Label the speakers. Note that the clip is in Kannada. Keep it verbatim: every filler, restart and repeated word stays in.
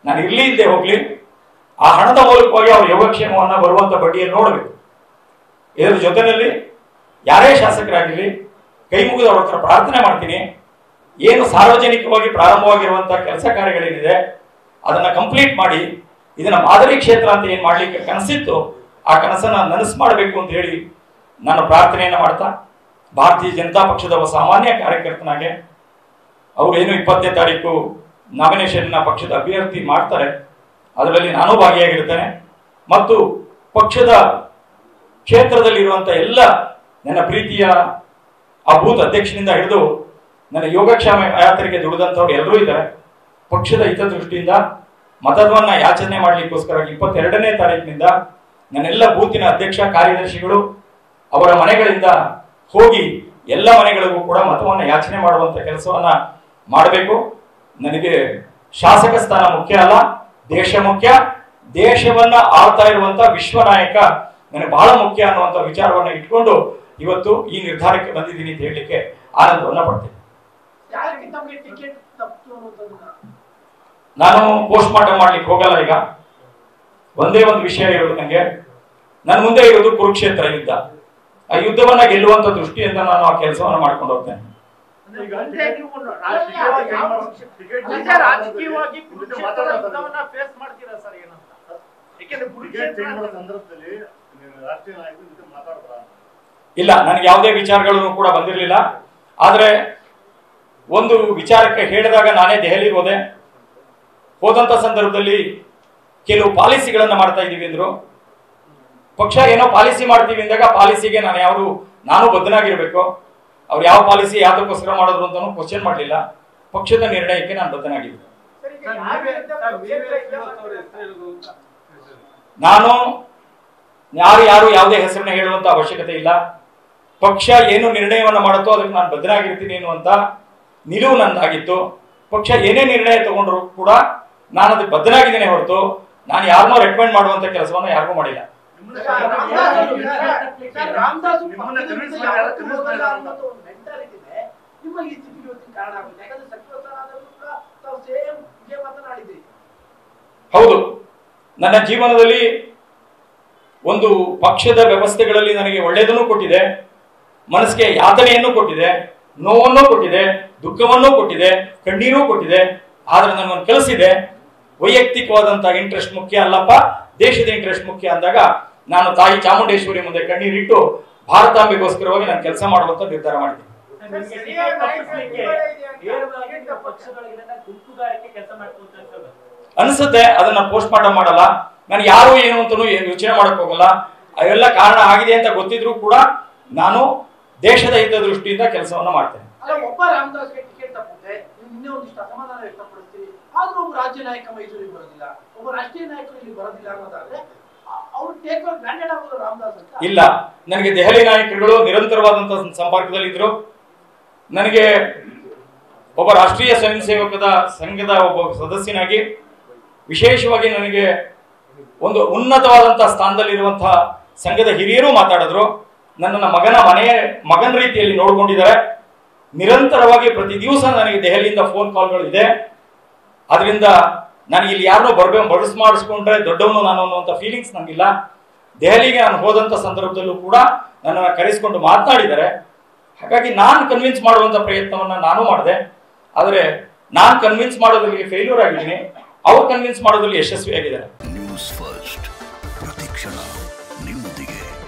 Speaker 1: ನಾನು ಇರ್ಲಿ ಇಲ್ಲದೆ ಹೋಗ್ಲಿ ಆ ಹಣದ ಮೂಲಕವಾಗಿ ಅವ್ರ ಯೋಗಕ್ಷೇಮವನ್ನು ಬರುವಂತ ಬಡ್ಡಿಯನ್ನು ನೋಡಬೇಕು. ಇದರ ಜೊತೆಯಲ್ಲಿ ಯಾರೇ ಶಾಸಕರಾಗಿರಲಿ ಕೈ ಮುಗಿದು ಅವ್ರ ಹತ್ರ ಪ್ರಾರ್ಥನೆ ಮಾಡ್ತೀನಿ, ಏನು ಸಾರ್ವಜನಿಕವಾಗಿ ಪ್ರಾರಂಭವಾಗಿರುವಂತಹ ಕೆಲಸ ಕಾರ್ಯಗಳೇನಿದೆ ಅದನ್ನ ಕಂಪ್ಲೀಟ್ ಮಾಡಿ ಇದನ್ನ ಮಾದರಿ ಕ್ಷೇತ್ರ ಅಂತ ಏನ್ ಮಾಡ್ಲಿಕ್ಕೆ ಕನಸಿತ್ತು ಆ ಕನಸನ್ನ ನನಸು ಮಾಡಬೇಕು ಅಂತ ಹೇಳಿ ನಾನು ಪ್ರಾರ್ಥನೆಯನ್ನ ಮಾಡ್ತಾ ಭಾರತೀಯ ಜನತಾ ಪಕ್ಷದ ಒಬ್ಬ ಸಾಮಾನ್ಯ ಕಾರ್ಯಕರ್ತನಾಗೆ ಅವರು ಏನು ಇಪ್ಪತ್ತನೇ ತಾರೀಕು ನಾಮಿನೇಷನ್ ಪಕ್ಷದ ಅಭ್ಯರ್ಥಿ ಮಾಡ್ತಾರೆ, ಅದರಲ್ಲಿ ನಾನು ಭಾಗಿಯಾಗಿರ್ತೇನೆ ಮತ್ತು ಪಕ್ಷದ ಕ್ಷೇತ್ರದಲ್ಲಿರುವಂತ ಎಲ್ಲ ನನ್ನ ಪ್ರೀತಿಯ ಆ ಬೂತ್ ಅಧ್ಯಕ್ಷನಿಂದ ಹಿಡಿದು ನನ್ನ ಯೋಗಕ್ಷೇಮ ಯಾತ್ರೆಗೆ ದುಡಿದಂಥವ್ರು ಎಲ್ಲರೂ ಇದ್ದಾರೆ. ಪಕ್ಷದ ಹಿತದೃಷ್ಟಿಯಿಂದ ಮತವನ್ನ ಯಾಚನೆ ಮಾಡ್ಲಿಕ್ಕೋಸ್ಕರ ಇಪ್ಪತ್ತೆರಡನೇ ತಾರೀಕಿನಿಂದ ನನ್ನೆಲ್ಲ ಬೂತಿನ ಅಧ್ಯಕ್ಷ ಕಾರ್ಯದರ್ಶಿಗಳು ಅವರ ಮನೆಗಳಿಂದ ಹೋಗಿ ಎಲ್ಲ ಮನೆಗಳಿಗೂ ಕೂಡ ಮತವನ್ನ ಯಾಚನೆ ಮಾಡುವಂತ ಕೆಲಸವನ್ನ ಮಾಡಬೇಕು. ನನಗೆ ಶಾಸಕ ಸ್ಥಾನ ಮುಖ್ಯ ಅಲ್ಲ, ದೇಶ ಮುಖ್ಯ. ದೇಶವನ್ನ ಆಳ್ತಾ ಇರುವಂತ ವಿಶ್ವ ನಾಯಕ ನನಗೆ ಬಹಳ ಮುಖ್ಯ ಅನ್ನುವಂತ ವಿಚಾರವನ್ನ ಇಟ್ಕೊಂಡು ಇವತ್ತು ಈ ನಿರ್ಧಾರಕ್ಕೆ ಬಂದಿದ್ದೀನಿ ಅಂತ ಹೇಳಲಿಕ್ಕೆ ಆನಂದವನ್ನ ಪಡ್ತೀನಿ. ನಾನು ಪೋಸ್ಟ್ ಮಾರ್ಟಮ್ ಮಾಡ್ಲಿಕ್ಕೆ ಹೋಗಲ್ಲ. ಈಗ ಒಂದೇ ಒಂದು ವಿಷಯ ಇರೋದು, ನನಗೆ ನನ್ನ ಮುಂದೆ ಇರೋದು ಕುರುಕ್ಷೇತ್ರ ಯುದ್ಧ. ಆ ಯುದ್ಧವನ್ನ ಗೆಲ್ಲುವಂತ ದೃಷ್ಟಿಯಿಂದ ನಾನು ಆ ಕೆಲಸವನ್ನ ಮಾಡ್ಕೊಂಡು ಹೋಗ್ತೇನೆ. ಇಲ್ಲ, ನನಗೆ ಯಾವುದೇ ವಿಚಾರಗಳನ್ನು ಕೂಡ ಬಂದಿರಲಿಲ್ಲ. ಆದ್ರೆ ಒಂದು ವಿಚಾರಕ್ಕೆ ಹೇಳಿದಾಗ ನಾನೇ ದೆಹಲಿಗೆ ಹೋದೆ. ಹೋದಂತ ಸಂದರ್ಭದಲ್ಲಿ ಕೆಲವು ಪಾಲಿಸಿಗಳನ್ನ ಮಾಡ್ತಾ ಇದೀವಿ ಅಂದ್ರು. ಪಕ್ಷ ಏನೋ ಪಾಲಿಸಿ ಮಾಡ್ತೀವಿ ಅಂದಾಗ ಪಾಲಿಸಿಗೆ ನಾನು ಯಾರು ನಾನು ಬದ್ಧನಾಗಿರ್ಬೇಕು. ಅವ್ರು ಯಾವ ಪಾಲಿಸಿ ಯಾವ್ದಕ್ಕೋಸ್ಕರ ಮಾಡಿದ್ರು ಅಂತಾನು ಕ್ವಶನ್ ಮಾಡಲಿಲ್ಲ. ಪಕ್ಷದ ನಿರ್ಣಯಕ್ಕೆ ನಾನು ಬದ್ಧನಾಗಿದ್ದೆ. ನಾನು ಯಾರು ಯಾರು ಯಾವುದೇ ಹೆಸರನ್ನ ಹೇಳುವಂತ ಅವಶ್ಯಕತೆ ಇಲ್ಲ. ಪಕ್ಷ ಏನು ನಿರ್ಣಯವನ್ನ ಮಾಡುತ್ತೋ ಅದಕ್ಕೆ ನಾನು ಬದ್ಧನಾಗಿರ್ತೀನಿ ಎನ್ನುವಂತ ನಿಲುವು ನಂದಾಗಿತ್ತು. ಪಕ್ಷ ಏನೇ ನಿರ್ಣಯ ತಗೊಂಡ್ರು ಕೂಡ ನಾನು ಅದಕ್ಕೆ ಬದ್ಧನಾಗಿದ್ದೇನೆ ಹೊರತು ನಾನು ಯಾರನ್ನೋ ರೆಕಮೆಂಡ್ ಮಾಡುವಂತ ಕೆಲಸವನ್ನ ಯಾರಿಗೂ ಮಾಡಿಲ್ಲ. ಹೌದು, ನನ್ನ ಜೀವನದಲ್ಲಿ ಒಂದು ಪಕ್ಷದ ವ್ಯವಸ್ಥೆಗಳಲ್ಲಿ ನನಗೆ ಒಳ್ಳೆಯದನ್ನು ಕೊಟ್ಟಿದೆ, ಮನಸ್ಸಿಗೆ ಯಾತನೆಯನ್ನು ಕೊಟ್ಟಿದೆ, ನೋವನ್ನು ಕೊಟ್ಟಿದೆ, ದುಃಖವನ್ನು ಕೊಟ್ಟಿದೆ, ಕಣ್ಣೀರು ಕೊಟ್ಟಿದೆ. ಆದ್ರೆ ನನಗೊಂದು ಕೆಲಸ ಇದೆ, ವೈಯಕ್ತಿಕವಾದಂತಹ ಇಂಟ್ರೆಸ್ಟ್ ಮುಖ್ಯ ಅಲ್ಲಪ್ಪ, ದೇಶದ ಇಂಟ್ರೆಸ್ಟ್ ಮುಖ್ಯ ಅಂದಾಗ ನಾನು ತಾಯಿ ಚಾಮುಂಡೇಶ್ವರಿ ಮುಂದೆ ಕಣ್ಣೀರಿಟ್ಟು ಭಾರತಾಂಬೆಗೋಸ್ಕರವಾಗಿ ನಾನು ಕೆಲಸ ಮಾಡುವಂತ ನಿರ್ಧಾರ ಮಾಡಿದ್ದೀನಿ. ಅನ್ಸುತ್ತೆ, ಅದನ್ನ ಪೋಸ್ಟ್ ಮಾರ್ಟಮ್ ಮಾಡಲ್ಲ. ನಾನು ಯಾರು ಏನು ಅಂತಾನು ಯೋಚನೆ ಮಾಡಕ್ ಹೋಗಲ್ಲ. ಅವೆಲ್ಲ ಕಾರಣ ಆಗಿದೆ ಅಂತ ಗೊತ್ತಿದ್ರು ಕೂಡ ನಾನು ದೇಶದ ಹಿತ ದೃಷ್ಟಿಯಿಂದ ಕೆಲಸವನ್ನ ಮಾಡ್ತೇನೆ.
Speaker 2: ಒಬ್ಬ ರಾಮದಾಸ್ಗೆ ಟಿಕೆಟ್ ತಪ್ಪುತ್ತೆ, ಇನ್ನೇ ಒಂದಿಷ್ಟು ಅಸಮಾಧಾನ ವ್ಯಕ್ತಪಡಿಸ್ತೀವಿ, ಆದ್ರೂ ಒಬ್ಬ ರಾಜ್ಯ ನಾಯಕ ಮೈಸೂರಿಗೆ ಬರೋದಿಲ್ಲ, ಒಬ್ಬ ರಾಷ್ಟ್ರೀಯ ನಾಯಕರು ಇಲ್ಲಿ ಬರೋದಿಲ್ಲ ಅನ್ನೋದಾದ್ರೆ ಅವ್ರು ಟೇಕ್ ಓವರ್ ಗ್ರಾಂಡೆಡ್ ಆಗೋದು ರಾಮದಾಸ್ ಅಂತ
Speaker 1: ಇಲ್ಲ. ನನಗೆ ದೆಹಲಿ ನಾಯಕರುಗಳು ನಿರಂತರವಾದಂತಹ ಸಂಪರ್ಕದಲ್ಲಿ ಇದ್ರು. ನನಗೆ ಒಬ್ಬ ರಾಷ್ಟ್ರೀಯ ಸ್ವಯಂ ಸೇವಕದ ಸಂಘದ ಒಬ್ಬ ಸದಸ್ಯನಾಗಿ ವಿಶೇಷವಾಗಿ ನನಗೆ ಒಂದು ಉನ್ನತವಾದಂತಹ ಸ್ಥಾನದಲ್ಲಿರುವಂತಹ ಸಂಘದ ಹಿರಿಯರು ಮಾತಾಡಿದ್ರು. ನನ್ನನ್ನ ಮಗನ ಮನೆಯ ಮಗನ ರೀತಿಯಲ್ಲಿ ನೋಡ್ಕೊಂಡಿದ್ದಾರೆ. ನಿರಂತರವಾಗಿ ಪ್ರತಿ ದಿವಸ ನನಗೆ ದೆಹಲಿಯಿಂದ ಫೋನ್ ಕಾಲ್ಗಳು ಇದೆ. ಅದರಿಂದ ನನಗೆ ಇಲ್ಲಿ ಯಾರನ್ನೋ ಬರ್ಬೇಕು ಬಡಿಸ್ ಮಾಡಿಸ್ಕೊಂಡ್ರೆ ದೊಡ್ಡವನು ನಾನು ಅನ್ನುವಂಥ ಫೀಲಿಂಗ್ಸ್ ನನಗಿಲ್ಲ. ದೆಹಲಿಗೆ ನಾನು ಹೋದಂಥ ಸಂದರ್ಭದಲ್ಲೂ ಕೂಡ ನನ್ನನ್ನು ಕರೆಸಿಕೊಂಡು ಮಾತನಾಡಿದ್ದಾರೆ. ಹಾಗಾಗಿ ನಾನು ಕನ್ವಿನ್ಸ್ ಮಾಡುವಂಥ ಪ್ರಯತ್ನವನ್ನ ನಾನು ಮಾಡಿದೆ. ಆದರೆ ನಾನು ಕನ್ವಿನ್ಸ್ ಮಾಡೋದ್ರಲ್ಲಿ ಫೇಲ್ಯೂರ್ ಆಗಿದ್ದೀನಿ, ಅವ್ರು ಕನ್ವಿನ್ಸ್ ಮಾಡೋದ್ರಲ್ಲಿ ಯಶಸ್ವಿಯಾಗಿದ್ದಾರೆ.
Speaker 3: ನ್ಯೂಸ್ ಫಸ್ಟ್ ಪ್ರತಿಕ್ಷಣ ನಿಮ್ಮೊಂದಿಗೆ.